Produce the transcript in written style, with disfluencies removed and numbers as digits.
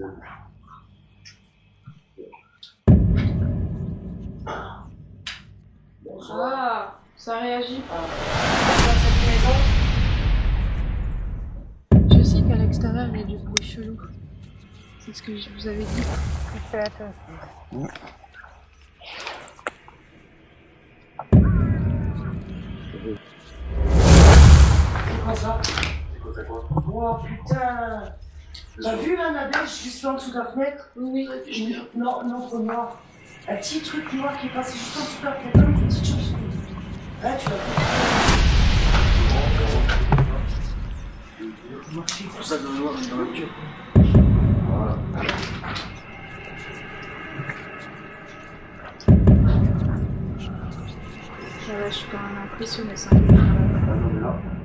Ah, ça réagit. Je sais qu'à l'extérieur il y a du bruit chelou. C'est ce que je vous avais dit. Fais attention. C'est quoi ça? Oh putain! T'as vu là la neige juste en dessous de la fenêtre? Oui. Non, pas noir. Un petit truc noir qui est passé juste en dessous de la fenêtre, comme une petite chose. Là tu l'as fait. C'est pour ça que le noir est dans la voiture. Voilà. Je suis quand même impressionnée ça. Ah non mais là.